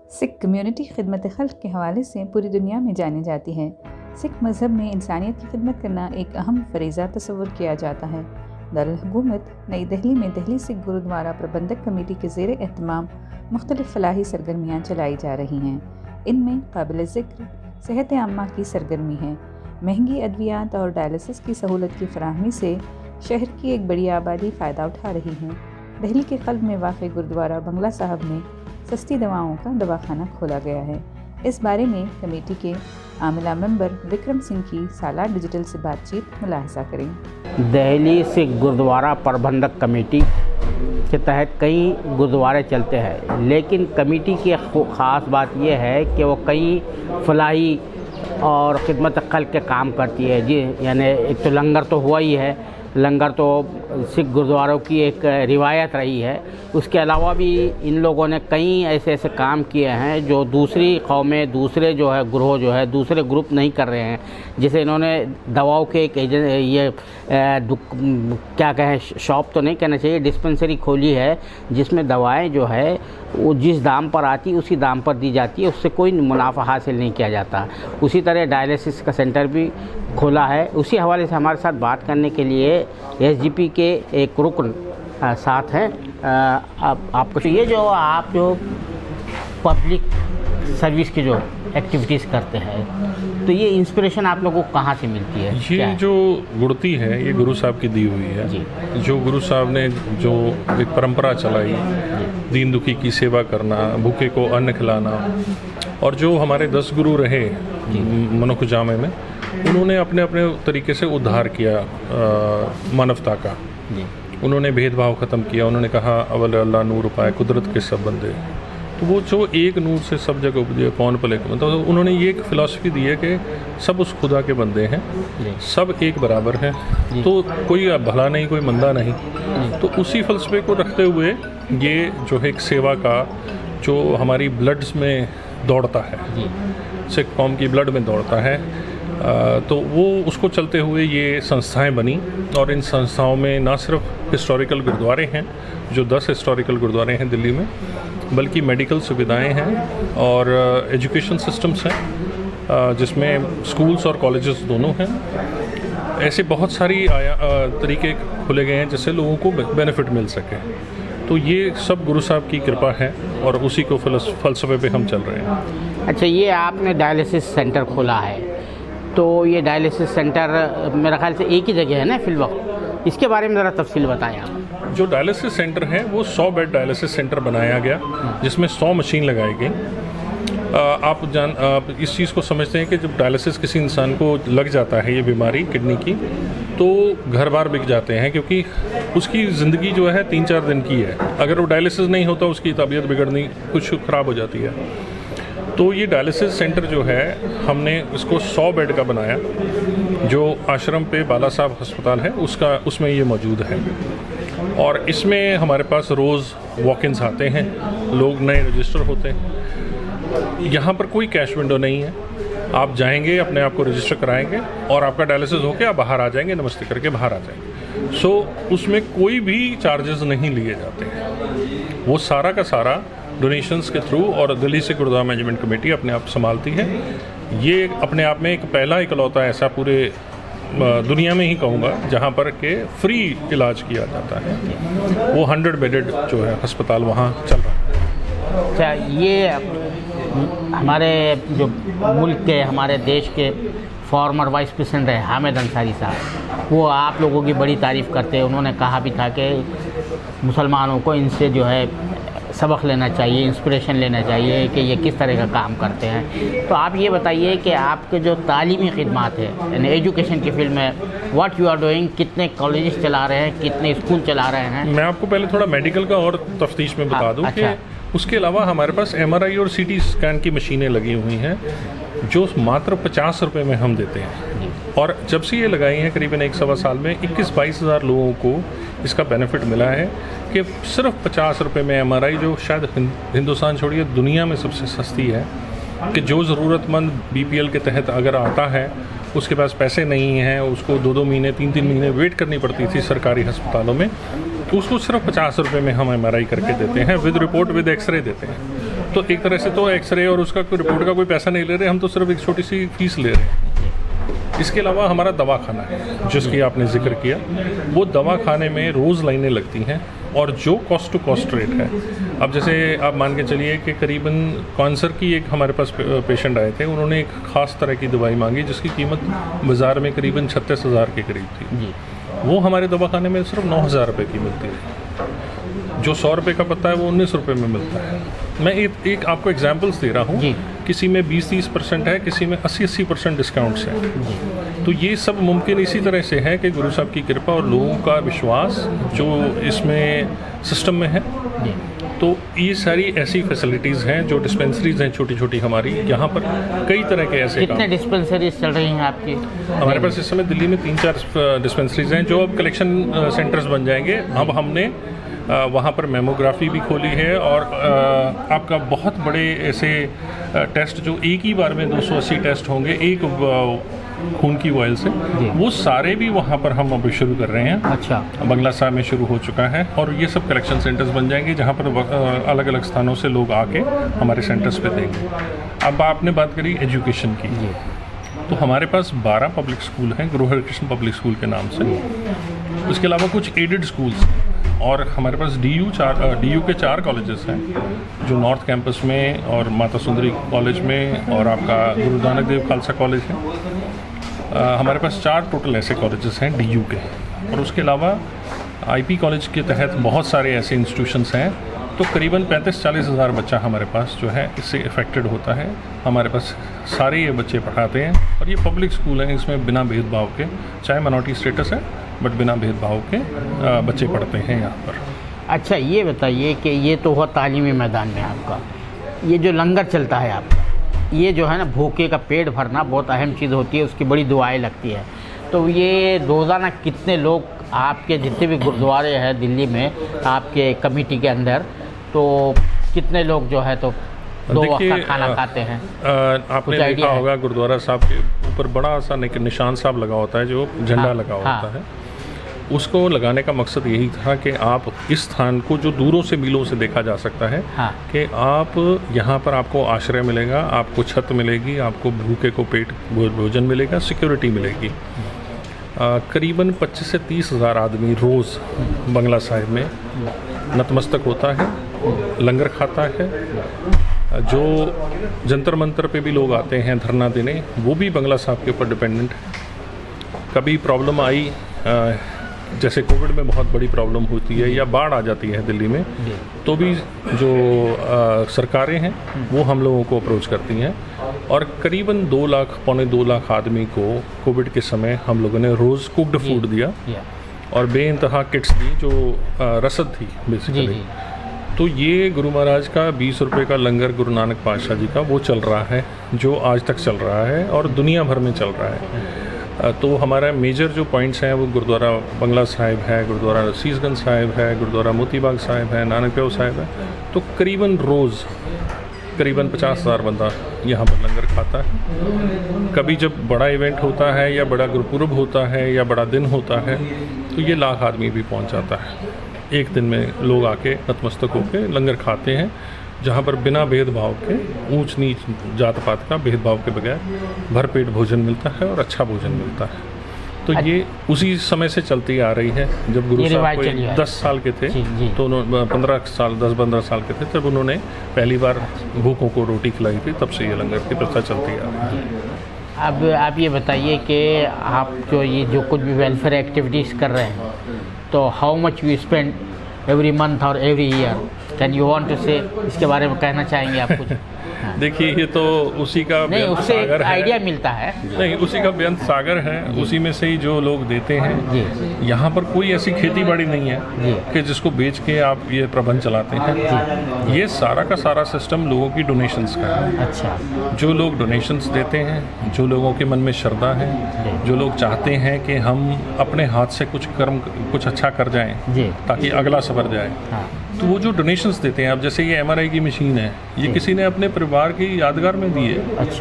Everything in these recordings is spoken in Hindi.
सिख कम्युनिटी खिदमत खल्क के हवाले से पूरी दुनिया में जानी जाती है। सिख मज़हब में इंसानियत की खिदमत करना एक अहम फरीज़ा तस्वुर किया जाता है। दारुल हुकूमत नई दिल्ली में दिल्ली सिख गुरुद्वारा प्रबंधक कमेटी के ज़ेर एहतमाम मुख्तलिफ़ फलाही सरगर्मियाँ चलाई जा रही हैं। इनमें काबिल ज़िक्र सेहत आम्मा की सरगर्मी है। महंगी अद्वियात और डायलिसिस की सहूलत की फराहमी से शहर की एक बड़ी आबादी फ़ायदा उठा रही है। दिल्ली के क़ल्ब में वाक़ गुरुद्वारा बंगला साहब में सस्ती दवाओं का दवाखाना खोला गया है। इस बारे में कमेटी के आमिला मेंबर विक्रम सिंह की सालार डिजिटल से बातचीत मुलाहिजा करें। दिल्ली सिख गुरुद्वारा प्रबंधक कमेटी के तहत कई गुरुद्वारे चलते हैं, लेकिन कमेटी की ख़ास बात यह है कि वो कई फलाही और खिदमत खल्क के काम करती है जी। यानी एक तो लंगर तो हुआ ही है, लंगर तो सिख गुरुद्वारों की एक रिवायत रही है। उसके अलावा भी इन लोगों ने कई ऐसे ऐसे काम किए हैं जो दूसरी कौमें, दूसरे जो है ग्रोह जो है दूसरे ग्रुप नहीं कर रहे हैं। जैसे इन्होंने दवाओं के एक क्या कहें, शॉप तो नहीं कहना चाहिए, डिस्पेंसरी खोली है जिसमें दवाएं जो है वो जिस दाम पर आती उसी दाम पर दी जाती है, उससे कोई मुनाफा हासिल नहीं किया जाता। उसी तरह डायलिसिस का सेंटर भी खोला है। उसी हवाले से हमारे साथ बात करने के लिए एसजीपी के एक रुकन साथ हैं। आपको ये जो आप जो पब्लिक सर्विस की जो एक्टिविटीज़ करते हैं, तो ये इंस्पिरेशन आप लोगों को कहाँ से मिलती है? ये जो गुड़ती है ये गुरु साहब की दी हुई है जी। जो गुरु साहब ने जो एक परंपरा चलाई, दीन दुखी की सेवा करना, भूखे को अन्न खिलाना, और जो हमारे 10 गुरु रहे मनुख जामे में, उन्होंने अपने अपने तरीके से उद्धार किया मानवता का। उन्होंने भेदभाव ख़त्म किया। उन्होंने कहा अवल अल्लाह नूर पाए कुदरत के सब बंदे। तो वो जो एक नूर से सब जगह उपजे कौन पले, मतलब उन्होंने ये एक फ़िलासफ़ी दी है कि सब उस खुदा के बंदे हैं, सब एक बराबर हैं, तो कोई भला नहीं कोई मंदा नहीं। तो उसी फ़लसफ़े को रखते हुए ये जो है एक सेवा का जो हमारी ब्लड्स में दौड़ता है, सिख कौम की ब्लड में दौड़ता है, तो वो उसको चलते हुए ये संस्थाएं बनी। और इन संस्थाओं में ना सिर्फ हिस्टोरिकल गुरुद्वारे हैं, जो 10 हिस्टोरिकल गुरुद्वारे हैं दिल्ली में, बल्कि मेडिकल सुविधाएं हैं और एजुकेशन सिस्टम्स हैं जिसमें स्कूल्स और कॉलेजेस दोनों हैं। ऐसे बहुत सारी तरीके खोले गए हैं जिससे लोगों को बेनिफिट मिल सके। तो ये सब गुरु साहब की कृपा है और उसी को फ़लसफ़े पे हम चल रहे हैं। अच्छा, ये आपने डायलिसिस सेंटर खोला है, तो ये डायलिसिस सेंटर मेरा ख्याल से एक ही जगह है ना फिलवक्त, इसके बारे में ज़रा तफसील बताएं आप। जो डायलिसिस सेंटर है वो 100 बेड डायलिसिस सेंटर बनाया गया जिसमें 100 मशीन लगाई गई। आप इस चीज़ को समझते हैं कि जब डायलिसिस किसी इंसान को लग जाता है, ये बीमारी किडनी की, तो घर बार बिक जाते हैं, क्योंकि उसकी ज़िंदगी जो है 3-4 दिन की है। अगर वो डायलिसिस नहीं होता उसकी तबीयत बिगड़नी कुछ ख़राब हो जाती है। तो ये डायलिसिस सेंटर जो है हमने इसको 100 बेड का बनाया, जो आश्रम पे बाला साहब अस्पताल है उसमें ये मौजूद है। और इसमें हमारे पास रोज़ वॉक-इन्स आते हैं, लोग नए रजिस्टर होते हैं। यहाँ पर कोई कैश विंडो नहीं है। आप जाएंगे, अपने आप को रजिस्टर कराएंगे और आपका डायलिसिस होकर आप बाहर आ जाएंगे, नमस्ते करके बाहर आ जाएंगे। उसमें कोई भी चार्जेस नहीं लिए जाते हैं। वो सारा का सारा डोनेशंस के थ्रू और दिल्ली सिख गुरुद्वारा मैनेजमेंट कमेटी अपने आप संभालती है। ये अपने आप में एक पहला इकलौता ऐसा पूरे दुनिया में ही कहूँगा जहाँ पर के फ्री इलाज किया जाता है। वो 100 बेडेड जो है अस्पताल वहाँ चल रहा है। अच्छा, ये हमारे जो मुल्क के, हमारे देश के फॉर्मर वाइस प्रेसिडेंट है हामिद अंसारी साहब, वो आप लोगों की बड़ी तारीफ़ करते हैं। उन्होंने कहा भी था कि मुसलमानों को इनसे जो है सबक लेना चाहिए, इंस्पिरेशन लेना चाहिए कि ये किस तरह का काम करते हैं। तो आप ये बताइए कि आपके जो तालीमी खिदमात है, यानी एजुकेशन की फील्ड में व्हाट यू आर डूइंग, कितने कॉलेजेस चला रहे हैं, कितने स्कूल चला रहे हैं? मैं आपको पहले थोड़ा मेडिकल का और तफ्तीश में बता दूं। अच्छा। कि उसके अलावा हमारे पास MRI और CT स्कैन की मशीनें लगी हुई हैं जो मात्र 50 रुपये में हम देते हैं। और जब से ये लगाई हैं करीबन 1-1.25 साल में 21-22 हज़ार लोगों को इसका बेनिफिट मिला है कि सिर्फ 50 रुपये में MRI, जो शायद हिंदुस्तान छोड़िए दुनिया में सबसे सस्ती है, कि जो ज़रूरतमंद BPL के तहत अगर आता है, उसके पास पैसे नहीं हैं, उसको 2-2 महीने 3-3 महीने वेट करनी पड़ती थी सरकारी अस्पतालों में, तो उसको सिर्फ 50 रुपये में हम MRI करके देते हैं, विद रिपोर्ट विद एक्सरे देते हैं। तो एक तरह से तो एक्सरे और उसका कोई रिपोर्ट का कोई पैसा नहीं ले रहे, हम तो सिर्फ एक छोटी सी फीस ले रहे हैं। इसके अलावा हमारा दवाखाना है जिसकी आपने जिक्र किया, वो दवाखाने में रोज़ लाइनें लगती हैं और जो कॉस्ट टू कॉस्ट रेट है, अब जैसे आप मान के चलिए कि करीबन कैंसर की एक हमारे पास पेशेंट आए थे, उन्होंने एक ख़ास तरह की दवाई मांगी जिसकी कीमत बाज़ार में करीबन 36,000 के करीब थी। वो हमारे दवाखाने में सिर्फ 9,000 रुपये की मिलती है। जो 100 रुपये का पत्ता है वो 19 रुपये में मिलता है। मैं एक आपको एग्जांपल्स दे रहा हूँ, किसी में 20-30% है, किसी में 80-80% डिस्काउंट्स हैं। तो ये सब मुमकिन इसी तरह से है कि गुरु साहब की कृपा और लोगों का विश्वास जो इसमें सिस्टम में है। तो ये सारी ऐसी फैसिलिटीज़ हैं, जो डिस्पेंसरीज हैं छोटी छोटी हमारी, यहाँ पर कई तरह के ऐसे कितने डिस्पेंसरीज चल रही हैं आपकी? हमारे पास इस समय दिल्ली में 3-4 डिस्पेंसरीज हैं जो अब कलेक्शन सेंटर्स बन जाएंगे। अब हमने वहाँ पर मेमोग्राफी भी खोली है और आपका बहुत बड़े ऐसे टेस्ट जो एक ही बार में 280 टेस्ट होंगे एक खून की ऑयल से, वो सारे भी वहाँ पर हम अभी शुरू कर रहे हैं। अच्छा। बंगला साहब में शुरू हो चुका है और ये सब कलेक्शन सेंटर्स बन जाएंगे जहाँ पर अलग अलग स्थानों से लोग आके हमारे सेंटर्स पे देंगे। अब आपने बात करी एजुकेशन की, तो हमारे पास 12 पब्लिक स्कूल हैं गुरु हरिकृष्ण पब्लिक स्कूल के नाम से। उसके अलावा कुछ एडेड स्कूल्स और हमारे पास DU के 4 कॉलेजेस हैं जो नॉर्थ कैंपस में और माता सुंदरी कॉलेज में और आपका गुरु नानक देव खालसा कॉलेज है। हमारे पास 4 टोटल ऐसे कॉलेजेस हैं DU के, और उसके अलावा IP कॉलेज के तहत बहुत सारे ऐसे इंस्टीट्यूशंस हैं। तो करीबन 35-40 हज़ार बच्चा हमारे पास जो है इससे इफ़ेक्टेड होता है। हमारे पास सारे ये बच्चे पढ़ाते हैं और ये पब्लिक स्कूल हैं, इसमें बिना भेदभाव के, चाहे मिनॉरिटी स्टेटस है बट बिना भेदभाव के बच्चे पढ़ते हैं यहाँ पर। अच्छा, ये बताइए कि ये तो हुआ तालीमी मैदान में आपका, ये जो लंगर चलता है आपका, ये जो है ना भूखे का पेट भरना बहुत अहम चीज़ होती है, उसकी बड़ी दुआएं लगती है। तो ये रोज़ाना कितने लोग आपके जितने भी गुरुद्वारे हैं दिल्ली में आपके कमेटी के अंदर, तो कितने लोग जो है तो 2 वक्त का खाना खाते हैं? आपने देखा होगा गुरुद्वारा साहब के ऊपर बड़ा सा निशान साहब लगा होता है, जो झंडा लगा होता है। उसको लगाने का मकसद यही था कि आप इस स्थान को जो दूरों से मीलों से देखा जा सकता है कि आप यहाँ पर आपको आश्रय मिलेगा, आपको छत मिलेगी, आपको भूखे को पेट भोजन मिलेगा, सिक्योरिटी मिलेगी। करीबन 25 से 30 हज़ार आदमी रोज़ बंगला साहिब में नतमस्तक होता है, लंगर खाता है। जो जंतर मंतर पे भी लोग आते हैं धरना देने, वो भी बंगला साहब के ऊपर डिपेंडेंट है। कभी प्रॉब्लम आई, जैसे कोविड में बहुत बड़ी प्रॉब्लम होती है या बाढ़ आ जाती है दिल्ली में, तो भी जो सरकारें हैं वो हम लोगों को अप्रोच करती हैं। और करीबन 2 लाख पौने 2 लाख आदमी को कोविड के समय हम लोगों ने रोज़ कुक्ड फूड दिया और बेइंतहा किट्स दी जो रसद थी बेसिकली। तो ये गुरु महाराज का 20 रुपये का लंगर गुरु नानक पातशाह जी का वो चल रहा है, जो आज तक चल रहा है और दुनिया भर में चल रहा है। तो हमारा मेजर जो पॉइंट्स हैं वो गुरुद्वारा बंगला साहिब है, गुरुद्वारा सीसगंज साहिब है, गुरुद्वारा मोतीबाग साहिब है, नानक देव साहिब है। तो करीबन रोज़ करीबन 50,000 बंदा यहाँ पर लंगर खाता है। कभी जब बड़ा इवेंट होता है या बड़ा गुरुपुरब होता है या बड़ा दिन होता है तो ये लाख आदमी भी पहुँच जाता है। एक दिन में लोग आके नतमस्तक होकर लंगर खाते हैं, जहाँ पर बिना भेदभाव के, ऊंच नीच जात पात का भेदभाव के बगैर भरपेट भोजन मिलता है और अच्छा भोजन मिलता है। तो ये उसी समय से चलती आ रही है। जब गुरु साहब कोई 10 साल के थे तो उन्होंने 10-15 साल के थे तब उन्होंने पहली बार भूखों को रोटी खिलाई थी, तब से ये लंगर की प्रथा चलती आ रही है। अब आप ये बताइए कि आप जो कुछ भी वेलफेयर एक्टिविटीज़ कर रहे हैं, तो how much you spend every month और every year, can you want to say, इसके बारे में कहना चाहेंगे आप कुछ? देखिए, ये तो उसी का नहीं, उससे एक आइडिया मिलता है। नहीं, उसी का बेअंत सागर है, उसी में से ही जो लोग देते हैं। यहाँ पर कोई ऐसी खेती बाड़ी नहीं है कि जिसको बेच के आप ये प्रबंध चलाते हैं। ये सारा का सारा सिस्टम लोगों की डोनेशंस का है। अच्छा। जो लोग डोनेशंस देते हैं, जो लोगों के मन में श्रद्धा है, जो लोग चाहते हैं कि हम अपने हाथ से कुछ अच्छा कर जाएं ताकि अगला सवर जाए, तो वो जो डोनेशंस देते हैं। अब जैसे ये MRI की मशीन है, ये किसी ने अपने परिवार की यादगार में दी है। अच्छा।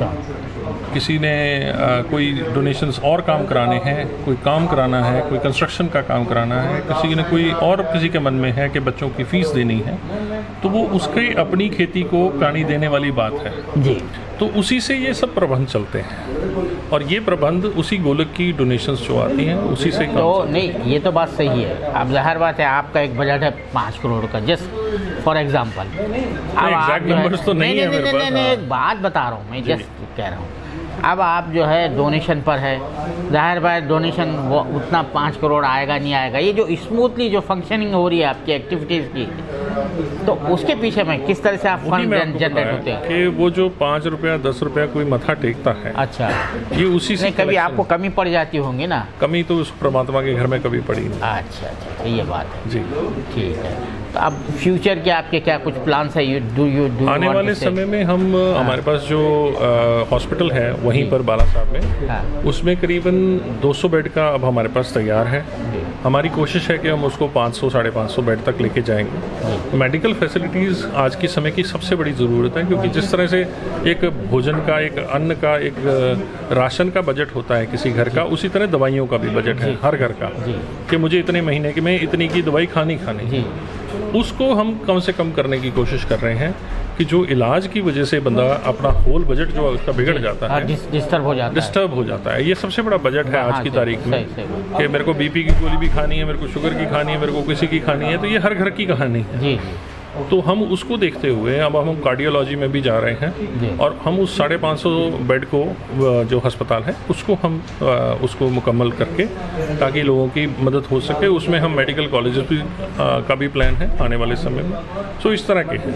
किसी ने कोई डोनेशंस और काम कराने हैं, कोई काम कराना है, कोई कंस्ट्रक्शन का काम कराना है, किसी ने कोई और किसी के मन में है कि बच्चों की फ़ीस देनी है, तो वो उसके अपनी खेती को पानी देने वाली बात है जी। तो उसी से ये सब प्रबंध चलते हैं और ये प्रबंध उसी गोलक की डोनेशंस जो आती हैं उसी से तो नहीं, ये तो बात सही है। अब जाहिर बात है आपका एक बजट है 5 करोड़ का, जस्ट फॉर एग्जांपल। अब एग्जैक्ट नंबर्स तो नहीं है मेरे पास। नहीं, एक बात बता रहा हूँ मैं, जस्ट कह रहा हूँ। अब आप जो है डोनेशन पर है, जाहिर बात डोनेशन वो उतना 5 करोड़ आएगा नहीं आएगा। ये जो स्मूथली जो फंक्शनिंग हो रही है आपकी एक्टिविटीज़ की, तो उसके पीछे में किस तरह से आप फंड जनरेट होते हैं कि वो जो 5 रुपया 10 रुपया कोई मथा टेकता है। अच्छा, ये उसी से कभी आपको कमी पड़ जाती होंगी ना? कमी तो उस परमात्मा के घर में कभी पड़ी नहीं। अच्छा, तो ये बात है जी, ठीक है। तो अब फ्यूचर के आपके क्या कुछ प्लान्स है? यू आने वाले समय में हम हमारे पास जो हॉस्पिटल है वहीं पर बाला साहब में, उसमें करीबन 200 बेड का अब हमारे पास तैयार है। हमारी कोशिश है कि हम उसको 500-550 बेड तक लेके जाएंगे। मेडिकल फैसिलिटीज़ आज के समय की सबसे बड़ी ज़रूरत है, क्योंकि जिस तरह से एक भोजन का, एक अन्न का, एक राशन का बजट होता है किसी घर का, उसी तरह दवाइयों का भी बजट है हर घर का, कि मुझे इतने महीने के में इतनी की दवाई खानी उसको हम कम से कम करने की कोशिश कर रहे हैं कि जो इलाज की वजह से बंदा अपना होल बजट जो उसका बिगड़ जाता है, डिस्टर्ब हो जाता है। ये सबसे बड़ा बजट है आज की तारीख में, कि मेरे को बीपी की गोली भी खानी है, मेरे को शुगर की खानी है, मेरे को किसी की खानी है, तो ये हर घर की कहानी है। तो हम उसको देखते हुए अब हम कार्डियोलॉजी में भी जा रहे हैं और हम उस 550 बेड को जो अस्पताल है उसको उसको मुकम्मल करके, ताकि लोगों की मदद हो सके, उसमें हम मेडिकल कॉलेजेस भी का भी प्लान है आने वाले समय में। सो इस तरह के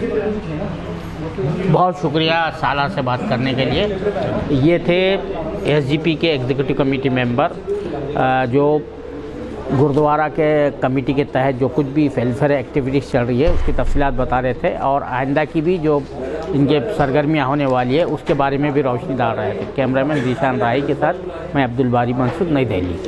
बहुत शुक्रिया साला से बात करने के लिए। ये थे एसजीपी के एग्जीक्यूटिव कमेटी मेंबर जो गुरुद्वारा के कमेटी के तहत जो कुछ भी वेलफेयर एक्टिविटीज़ चल रही है उसकी तफसीलात बता रहे थे, और आइंदा की भी जो इनके सरगर्मियाँ होने वाली है उसके बारे में भी रोशनी डाल रहे थे। कैमरामैन जीशान राही के साथ मैं अब्दुल बारी मंसूर, नई दिल्ली।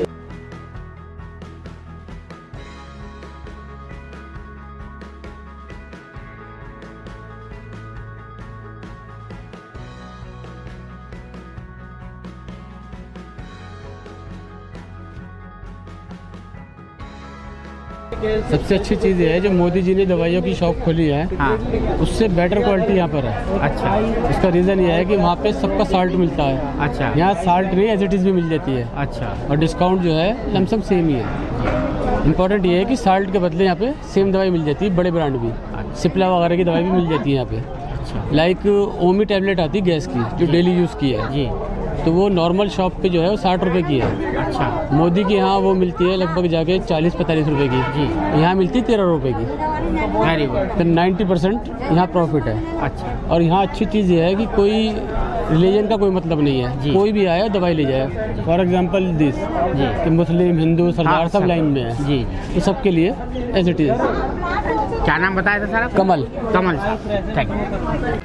सबसे अच्छी चीज़ ये है जो मोदी जी ने दवाइयों की शॉप खोली है, उससे बेटर क्वालिटी यहाँ पर है। अच्छा, उसका रीज़न ये है कि वहाँ पे सबका साल्ट मिलता है। अच्छा, यहाँ साल्ट नहीं एसिडिटीज भी मिल जाती है। अच्छा, और डिस्काउंट जो है लमसम सेम ही है। इम्पोर्टेंट ये है कि साल्ट के बदले यहाँ पे सेम दवाई मिल जाती है, बड़े ब्रांड भी, सिप्ला वगैरह की दवाई भी मिल जाती है यहाँ पे। लाइक ओमी टैबलेट आती है गैस की जो डेली यूज़ की है जी, तो वो नॉर्मल शॉप पे जो है वो 60 रुपये की है। अच्छा, मोदी के यहाँ वो मिलती है लगभग जाके 40-45 रुपये की जी, यहाँ मिलती है 13 रुपये की। Very good. तो 90% यहाँ प्रॉफिट है। अच्छा, और यहाँ अच्छी चीज़ ये है कि कोई रिलीजन का कोई मतलब नहीं है, कोई भी आया दवाई ले जाए। फॉर एग्जाम्पल दिस जी, कि मुस्लिम, हिंदू, सरदार सब लाइन में है जी, तो सबके लिए एज इट इज़। क्या नाम बताया था sir? Kamal. Kamal, thank you.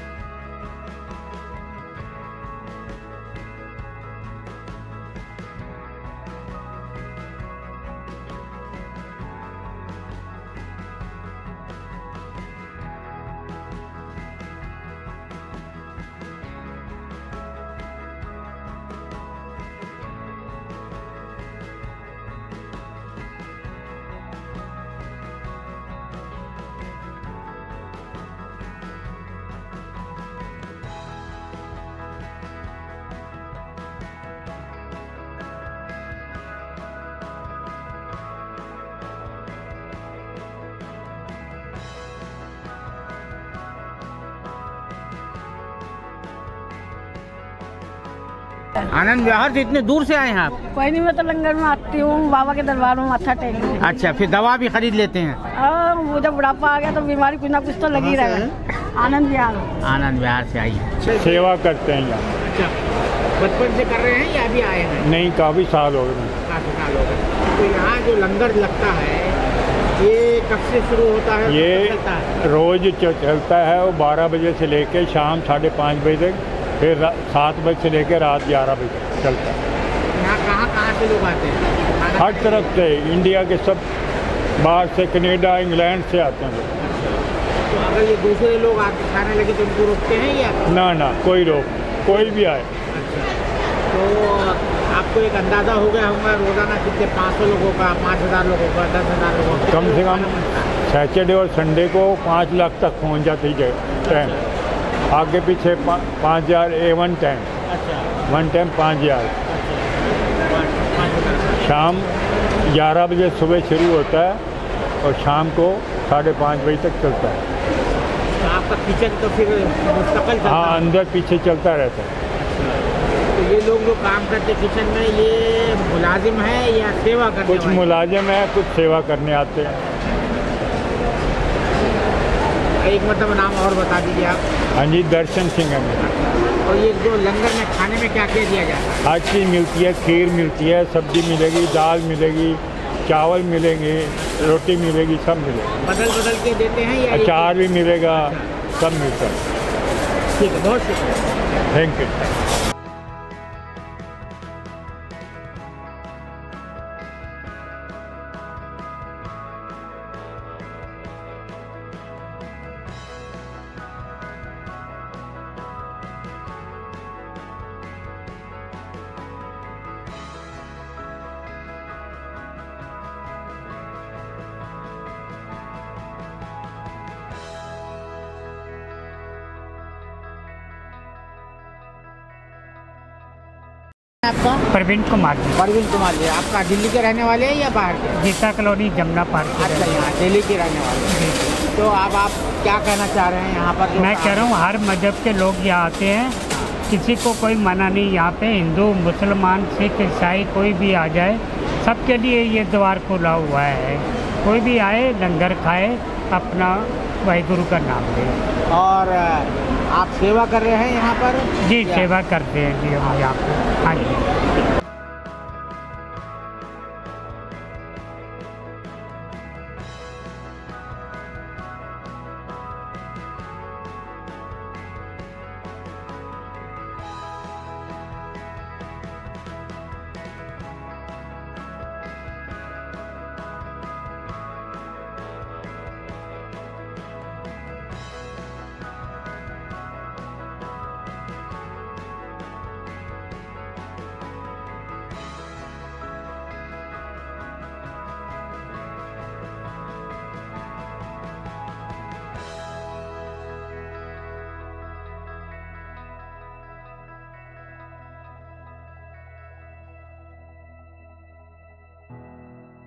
Anand Vihar से इतने दूर से आए हैं आप? कोई नहीं, मैं तो लंगर में आती हूँ, बाबा के दरबार में माथा टेकने। अच्छा, फिर दवा भी खरीद लेते हैं? वो जब बुढ़ापा आ गया तो बीमारी कुछ ना कुछ तो लगी रहेगा। आनंद विहार। आनंद विहार से आई सेवा करते हैं यहाँ। अच्छा, बचपन से कर रहे हैं या अभी आए हैं? नहीं, काफ़ी साल हो गए। काफ़ी साल हो गए। तो यहाँ जो लंगर लगता है ये कब से शुरू होता है? ये रोज़ चलता है, वो 12 बजे से लेकर शाम 5:30 बजे तक, फिर 7 बजे से लेकर रात 11 बजे तक चलता है। यहाँ कहाँ से लोग आते हैं? हर तरफ से, इंडिया के सब, बाहर से, कनेडा, इंग्लैंड से आते हैं लोग। तो अगर ये दूसरे लोग आके खाने लगे तो उनको रोकते हैं या? ना, कोई भी आए। अच्छा, तो आपको एक अंदाज़ा हो गया होगा रोज़ाना कितने 500 लोगों का, 5000 लोगों का, 10,000 लोगों का? कम से कम सैटरडे और संडे को 5 लाख तक पहुंच जाती है टाइम, आगे पीछे 5,000 वन टाइम, वन टाइम 5,000। शाम 11 बजे सुबह शुरू होता है और शाम को 5:30 बजे तक चलता है। तो आपका किचन तो फिर मुस्तकिल चलता हाँ, है? अंदर पीछे चलता रहता है। तो ये लोग जो काम करते किचन में, ये मुलाजिम है या सेवा करने कुछ वाले? मुलाजिम है, कुछ सेवा करने आते हैं। एक मतलब नाम और बता दीजिए आप। हाँ जी, दर्शन सिंह है मेरा। और ये जो लंगर में खाने में क्या क्या दिया जाता है? हर चीज़ मिलती है, खीर मिलती है, सब्जी मिलेगी, दाल मिलेगी, चावल मिलेंगे, रोटी मिलेगी, सब मिलेगा। बदल बदल के देते हैं या अचार भी मिलेगा, सब मिलता है। ठीक है, बहुत शुक्रिया। Thank you. आपका? प्रवीण कुमार जी, परवीन कुमार जी। आपका दिल्ली के रहने वाले हैं या बाहर के? गीता कॉलोनी जमुना पार्क के अच्छा, रहने यहाँ दिल्ली के रहने वाले हैं। तो अब आप क्या कहना चाह रहे हैं यहाँ पर? वाले। मैं कह रहा हूँ हर मजहब के लोग यहाँ आते हैं, किसी को कोई मना नहीं। यहाँ पे हिंदू, मुसलमान, सिख, ईसाई कोई भी आ जाए, सबके लिए ये द्वार खुला हुआ है। कोई भी आए, लंगर खाए, अपना वाहिगुरु का नाम ले। और आप सेवा कर रहे हैं यहाँ पर? जी, सेवा करते हैं जी हम यहाँ पे। हाँ जी।